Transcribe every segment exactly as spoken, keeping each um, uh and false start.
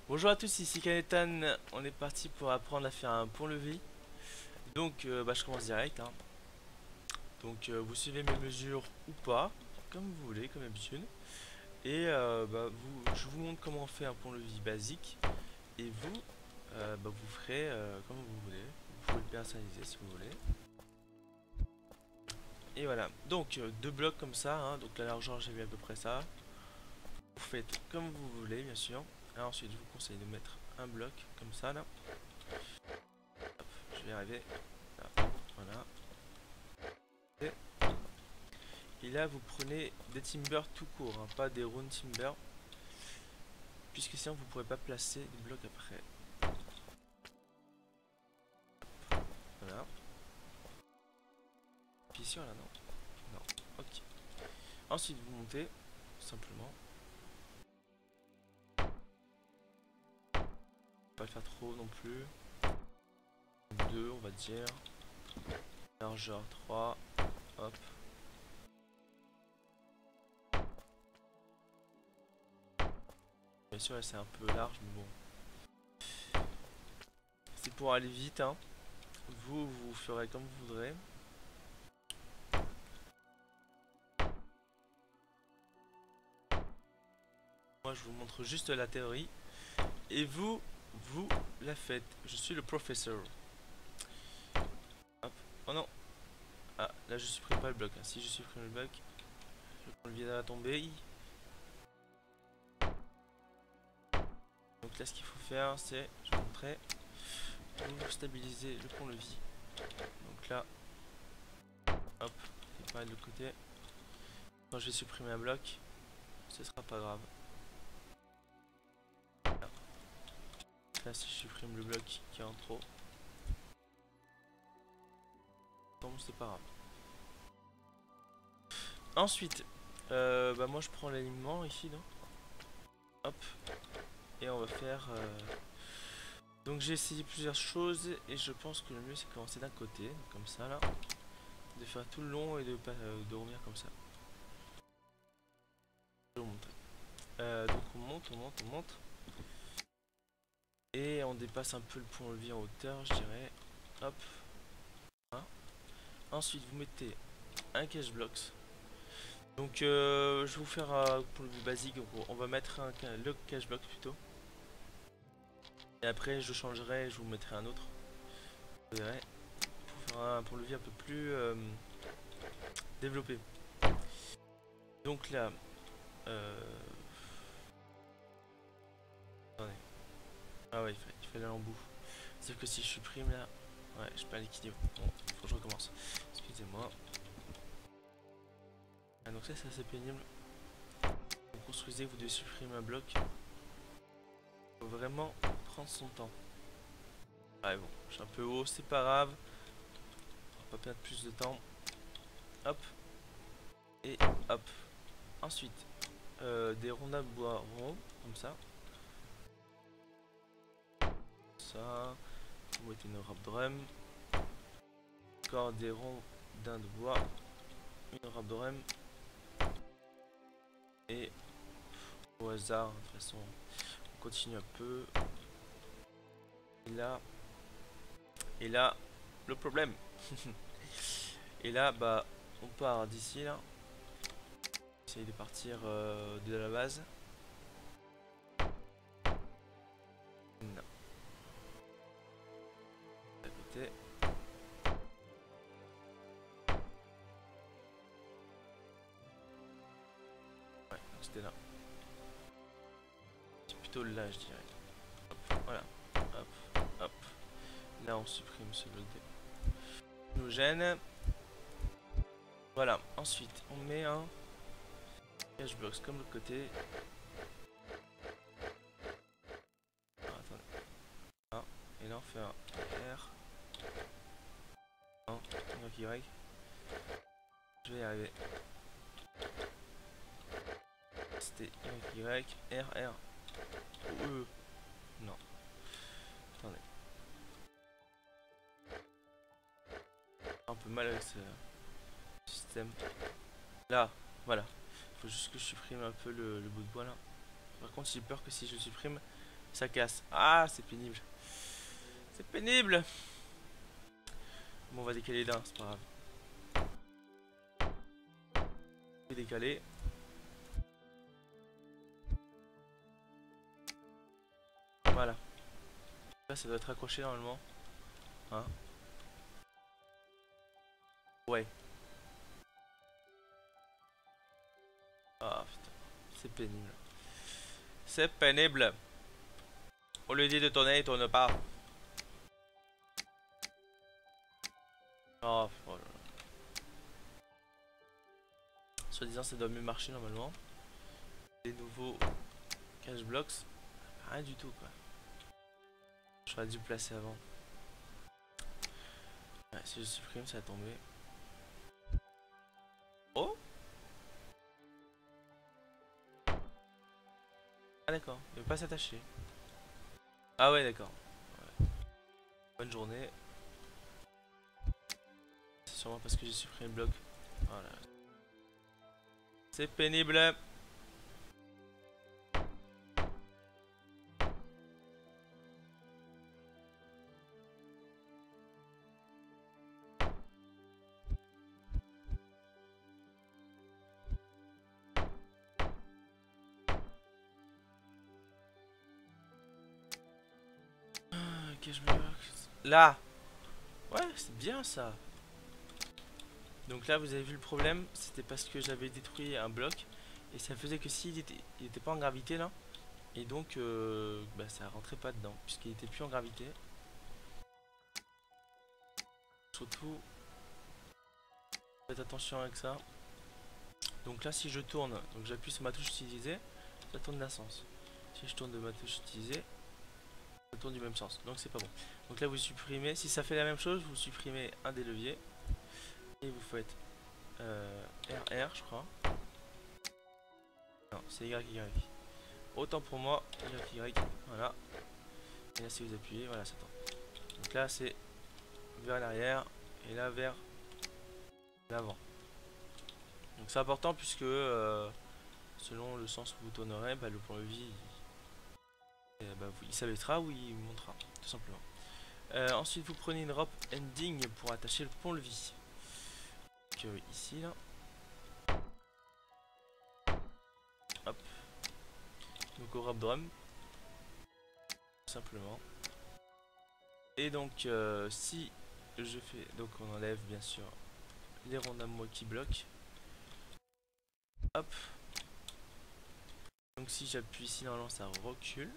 Bonjour à tous, ici Kanetan, on est parti pour apprendre à faire un pont-levis. Donc euh, bah, je commence direct. Hein. Donc euh, vous suivez mes mesures ou pas, comme vous voulez, comme d'habitude. Et euh, bah, vous, je vous montre comment on fait un pont-levis basique. Et vous, euh, bah, vous ferez euh, comme vous voulez. Vous pouvez le personnaliser si vous voulez. Et voilà, donc euh, deux blocs comme ça, hein. Donc la largeur j'ai mis à peu près ça. Vous faites comme vous voulez bien sûr. Et ensuite je vous conseille de mettre un bloc comme ça là. Hop, je vais y arriver. Là, voilà. Et Et là, vous prenez des timbers tout court, hein, pas des round timbers, puisque sinon vous ne pourrez pas placer des blocs après. Voilà. Puis ici, voilà, non. Non. Ok. Ensuite, vous montez, simplement. Pas le faire trop non plus. deux, on va dire. Largeur trois. Hop. Bien sûr, là, c'est un peu large, mais bon. C'est pour aller vite, hein. Vous, vous ferez comme vous voudrez. Moi, je vous montre juste la théorie. Et vous, vous la faites. Je suis le professeur. Hop. Oh non. Ah, là, je supprime pas le bloc. Hein. Si je supprime le bloc, le pont-levis va tomber. Donc là, ce qu'il faut faire, c'est, je vais vous montrer, vous stabilisez le pont-levis. Donc là, hop, et pareil de l'autre côté. Quand je vais supprimer un bloc, ce sera pas grave. Là, là si je supprime le bloc qui est en trop, bon, c'est pas grave. Ensuite, euh, bah moi je prends l'alignement ici, non? Hop, et on va faire. Euh... Donc j'ai essayé plusieurs choses et je pense que le mieux c'est de commencer d'un côté, comme ça là, de faire tout le long et de pas euh, de revenir comme ça. Je vais vous montrer. Euh, donc on monte, on monte, on monte. Et on dépasse un peu le pont-levis en hauteur, je dirais. Hop. Hein. Ensuite, vous mettez un cache blocks. Donc, euh, je vais vous faire un pont-levis basique. Donc, on va mettre un, le cache block plutôt. Et après, je changerai et je vous mettrai un autre. Vous verrez. Pour faire un pont-levis un peu plus euh, développé. Donc là. Euh... Attendez. Ah ouais, il fallait, il fallait aller en bout. Sauf que si je supprime là. Ouais, je perds l'équilibre. Bon, faut que je recommence. Excusez-moi. Ah, donc ça, c'est assez pénible. Vous construisez, vous devez supprimer un bloc. Il faut vraiment prendre son temps. Ah bon, je suis un peu haut, c'est pas grave. On va pas perdre plus de temps. Hop. Et hop. Ensuite, euh, des rondins de bois ronds, comme ça. Ça. Vous mettez une robe drum. Encore des rondins de bois. Une robe drum. Et au hasard, de toute façon, on continue un peu. Et là. Et là, le problème. Et là, bah, on part d'ici là. Essaye de partir euh, de la base. Non. À côté. Ouais, c'était là. C'est plutôt là, je dirais. Hop, voilà. Hop, hop. Là, on supprime ce bloc de nous gêne. Voilà. Ensuite, on met un cache blocks comme l'autre côté. Ah, attendez. Ah, et là, on fait un R. Un, Y. Je vais y arriver. C'était Y, R, R. Ou E. Non. Attendez. Un peu mal avec ce système. Là, voilà. Il faut juste que je supprime un peu le, le bout de bois là. Par contre, j'ai peur que si je supprime, Ça casse. Ah, c'est pénible. C'est pénible. Bon, on va décaler d'un, c'est pas grave. Je vais décaler. Voilà. Là, ça doit être accroché normalement. Hein? Ouais. Ah putain. C'est pénible. C'est pénible. On lui dit de tourner, il tourne pas. Oh, oh là là. Soi-disant, ça doit mieux marcher normalement. Les nouveaux cache blocks. Rien du tout quoi. J'aurais dû placer avant. Ouais, si je supprime, ça va tomber. Oh! Ah d'accord, il veut pas s'attacher. Ah ouais d'accord. Ouais. Bonne journée. C'est sûrement parce que j'ai supprimé le bloc. Voilà. C'est pénible. Ok, je me... Là. Ouais, c'est bien ça. Donc là, vous avez vu le problème, c'était parce que j'avais détruit un bloc et ça faisait que s'il était, il était pas en gravité là, et donc euh, bah, ça rentrait pas dedans puisqu'il était plus en gravité. Surtout, faites attention avec ça. Donc là, si je tourne, donc j'appuie sur ma touche utilisée, ça tourne d'un sens. Si je tourne de ma touche utilisée, ça tourne du même sens. Donc c'est pas bon. Donc là, vous supprimez. Si ça fait la même chose, vous supprimez un des leviers et vous faites euh, R R, je crois. Non, c'est Y Y. Autant pour moi, Y Y. Voilà. Et là, si vous appuyez, voilà, ça tourne. Donc là, c'est vers l'arrière et là vers l'avant. Donc c'est important puisque euh, selon le sens où vous tournerez, bah, le pont-levis il, bah, il s'abaissera ou il montera, tout simplement. Euh, ensuite, vous prenez une rope ending pour attacher le pont-levis. Donc euh, ici, là. Hop. Donc au rope drum. Tout simplement. Et donc, euh, si je fais... Donc on enlève, bien sûr, les ronds à moi qui bloquent. Hop. Donc si j'appuie ici, normalement, ça recule.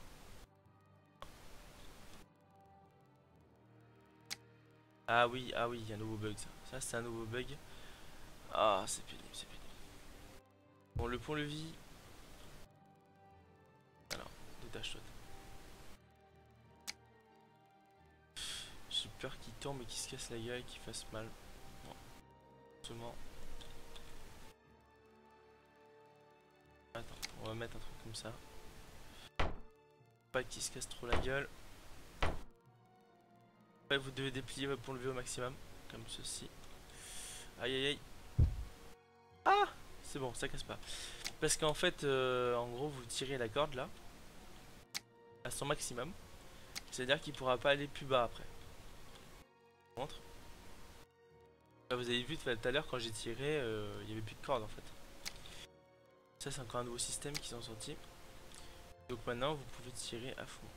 Ah oui, ah oui, il y a un nouveau bug ça. Ça c'est un nouveau bug. Ah c'est pénible, c'est pénible. Bon le pont-levis. Alors, détache-toi. J'ai peur qu'il tombe et qu'il se casse la gueule et qu'il fasse mal. Bon, seulement. Attends, on va mettre un truc comme ça. Pas qu'il se casse trop la gueule. Après vous devez déplier votre pont-levis au maximum. Comme ceci. Aïe aïe aïe. Ah c'est bon, ça casse pas. Parce qu'en fait, euh, en gros, vous tirez la corde là. À son maximum. C'est-à-dire qu'il pourra pas aller plus bas après. Montre. Là, vous avez vu tout à l'heure quand j'ai tiré, euh, il n'y avait plus de corde en fait. Ça c'est encore un nouveau système qui sont sortis. Donc maintenant vous pouvez tirer à fond.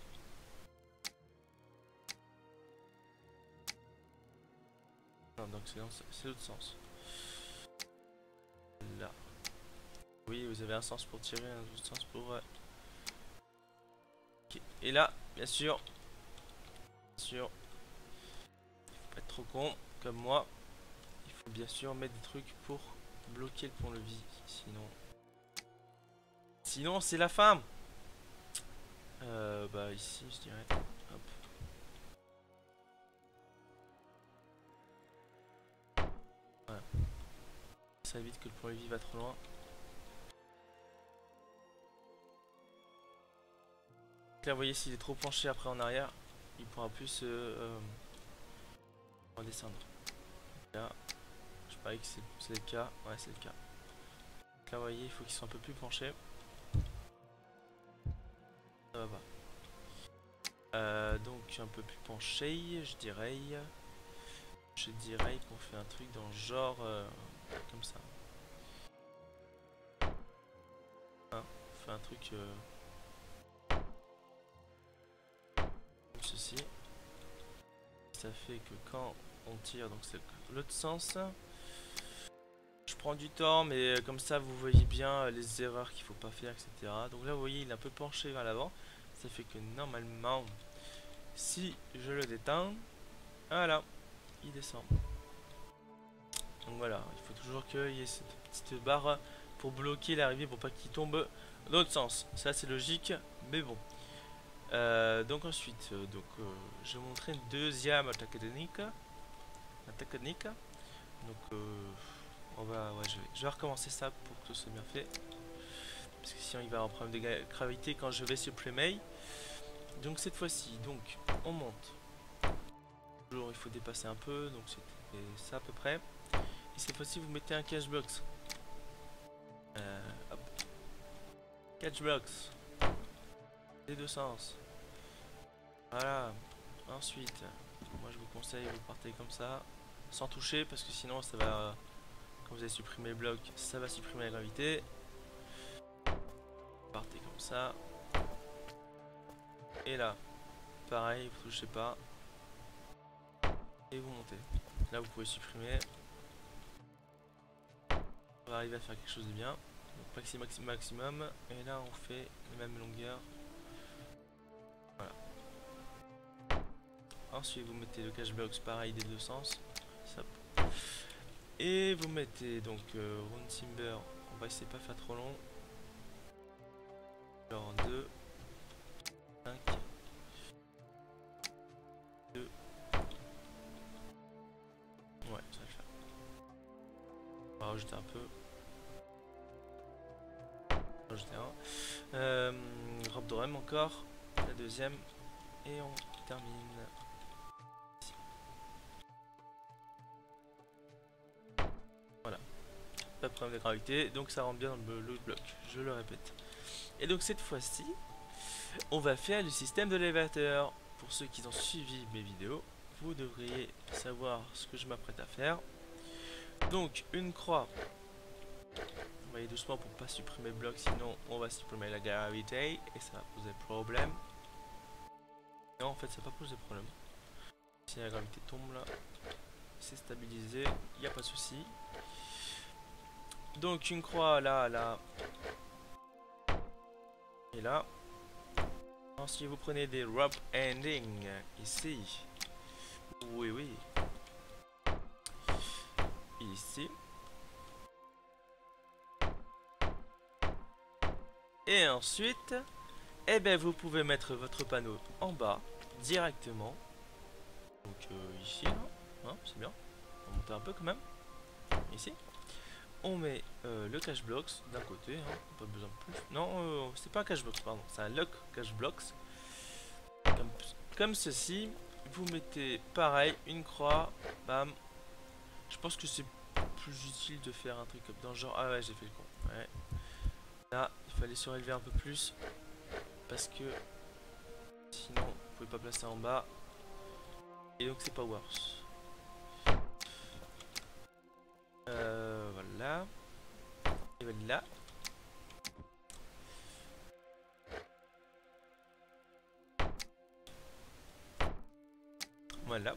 Non, donc c'est l'autre sens. Là. Oui, vous avez un sens pour tirer, un autre sens pour... Euh... Okay. Et là, bien sûr, bien sûr, il faut pas être trop con comme moi. Il faut bien sûr mettre des trucs pour bloquer le pont-levis. Sinon... Sinon c'est la fin. Euh, bah ici je dirais... Hop. Voilà. Ça évite que le pont-levis va trop loin. Là vous voyez s'il est trop penché après en arrière, il pourra plus euh, euh, redescendre. Là, je parie que c'est le cas. Ouais c'est le cas. Donc là vous voyez il faut qu'ils soient un peu plus penchés. Ça va pas. Euh, donc un peu plus penché, je dirais. Je dirais qu'on fait un truc dans le genre euh, comme ça. Hein, on fait un truc euh, comme ceci. Ça fait que quand on tire, donc c'est l'autre sens. Je prends du temps, mais comme ça vous voyez bien les erreurs qu'il faut pas faire, et cetera. Donc là vous voyez il est un peu penché vers l'avant. Ça fait que normalement, si je le détends, voilà, il descend. Donc voilà, il faut toujours qu'il y ait cette petite barre pour bloquer l'arrivée, pour pas qu'il tombe dans l'autre sens. Ça c'est logique, mais bon. Euh, donc ensuite, euh, donc, euh, je vais montrer une deuxième attaque technique. Attaque technique. Donc euh, on va, ouais, je, vais, je vais recommencer ça pour que ce soit bien fait. Parce que sinon il va y avoir un problème de gravité quand je vais supprimer. Donc cette fois-ci, donc on monte. Toujours il faut dépasser un peu, donc c'était ça à peu près. Et cette fois-ci vous mettez un catch box. Euh, hop. Catch box. Les deux sens. Voilà. Ensuite, moi je vous conseille, vous partez comme ça, sans toucher, parce que sinon ça va, quand vous allez supprimer le bloc, ça va supprimer la gravité. Vous partez comme ça. Et là, pareil, vous touchez pas. Et vous montez. Là vous pouvez supprimer. On va arriver à faire quelque chose de bien. Donc maxi, maxi, maximum. Et là on fait la même longueur. Voilà. Ensuite vous mettez le cache box pareil des deux sens. Ça. Et vous mettez donc euh, round timber. On va essayer de pas faire trop long. Alors deux, cinq, deux. Ouais, ça va le faire. On va rajouter un peu. Rajouter un. Euh, robe de rem encore. La deuxième. Et on termine. Ici. Voilà. Pas de problème de gravité. Donc ça rentre bien dans le, le bloc. Je le répète. Et donc cette fois-ci, on va faire le système de l'élévateur. Pour ceux qui ont suivi mes vidéos, vous devriez savoir ce que je m'apprête à faire. Donc une croix. On va aller doucement pour pas supprimer le bloc, sinon on va supprimer la gravité et ça va poser problème. Non, en fait ça va pas poser problème. Si la gravité tombe là, c'est stabilisé, il n'y a pas de souci. Donc une croix là, là et là. Ensuite vous prenez des rope ending ici. Oui oui. Ici. Et ensuite, eh ben vous pouvez mettre votre panneau en bas directement. Donc euh, ici, hein, hein, c'est bien. On va monter un peu quand même. Ici. On met euh, le cache blocks d'un côté, hein, pas besoin de plus. Non, euh, c'est pas un cache blocks, pardon, c'est un lock cache blocks. Comme, comme ceci. Vous mettez pareil, une croix, bam. Je pense que c'est plus utile de faire un truc comme dans le genre. Ah ouais, j'ai fait le con. Ouais. Là, il fallait surélever un peu plus. Parce que sinon, vous pouvez pas placer en bas. Et donc, c'est pas worse. Euh, voilà. Et voilà. Voilà.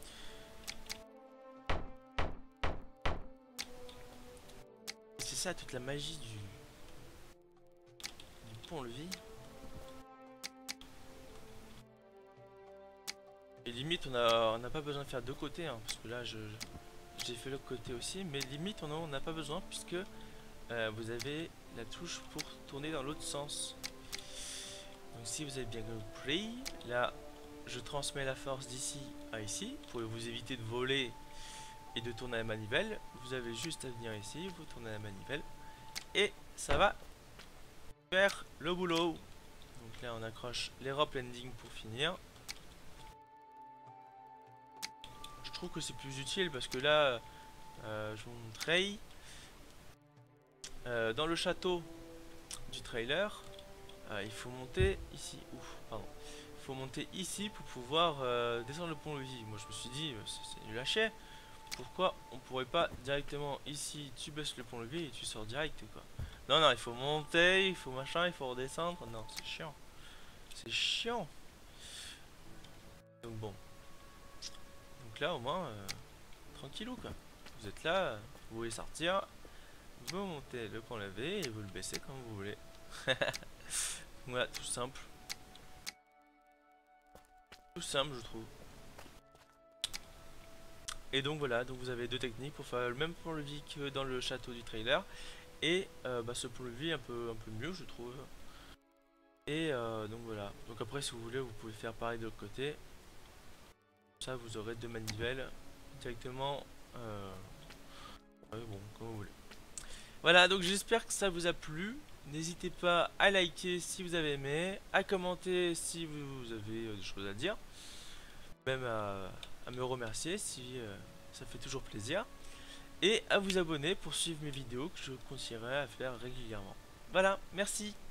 C'est ça toute la magie du, du pont-levis. Et limite on a on n'a pas besoin de faire deux côtés hein, parce que là je j'ai fait le côté aussi, mais limite on n'a pas besoin puisque euh, vous avez la touche pour tourner dans l'autre sens. Donc si vous avez bien compris, là je transmets la force d'ici à ici pour vous éviter de voler et de tourner à la manivelle. Vous avez juste à venir ici, vous tournez à la manivelle et ça va faire le boulot. Donc là on accroche les rope landing pour finir. Je trouve que c'est plus utile parce que là euh, je vous montrerai euh, dans le château du trailer euh, il faut monter ici. Ouf, pardon. Il faut monter ici pour pouvoir euh, descendre le pont-levis. Moi je me suis dit, c'est nul à chier. Pourquoi on pourrait pas directement ici, tu baisses le pont-levis et tu sors direct quoi. Non, non, il faut monter, il faut machin, il faut redescendre. Non, c'est chiant. C'est chiant. Donc bon. Donc là au moins, euh, tranquillou quoi. Vous êtes là, vous voulez sortir, vous montez le pont-levis et vous le baissez comme vous voulez. Voilà, tout simple. Tout simple je trouve. Et donc voilà, donc vous avez deux techniques pour faire le même pont-levis que dans le château du trailer. Et euh, bah, ce pont-levis un peu, un peu mieux je trouve. Et euh, donc voilà. Donc après si vous voulez vous pouvez faire pareil de l'autre côté. Ça vous aurez deux manivelles directement. Euh... Ouais, bon, comme vous voulez. Voilà, donc j'espère que ça vous a plu. N'hésitez pas à liker si vous avez aimé, à commenter si vous avez euh, des choses à dire. Même à, à me remercier si euh, ça fait toujours plaisir. Et à vous abonner pour suivre mes vidéos que je continuerai à faire régulièrement. Voilà, merci.